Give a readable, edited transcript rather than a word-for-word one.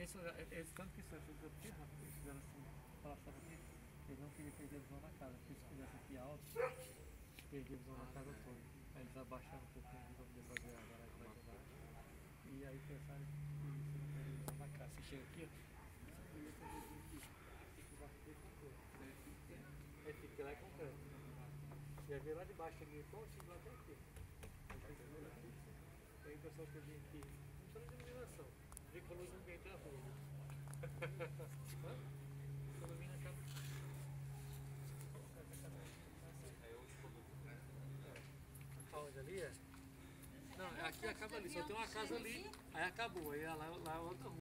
Esse tanto que isso foi aqui, rapaz, eles fizeram assim, falaram aqui, eles não queriam perder a visão na casa, porque se fizesse aqui alto, perdia a visão na casa toda. Aí eles abaixaram um pouquinho aqui pra poder fazer a garagem mais embaixo. E aí pensaram que você não perde a visão na casa. Você chega aqui, ó, você podia fazer aqui, fica embaixo dele concreto. Aí fica lá é concreto. E aí vem lá de baixo aqui, como chega lá até aqui. Aí o pessoal que vem aqui, não precisa de iluminação. Vê que a luz não vem da rua. Ilumina aquela. Aonde ali é? Não, aqui acaba ali, só tem uma casa ali, aí acabou, aí lá é outra rua.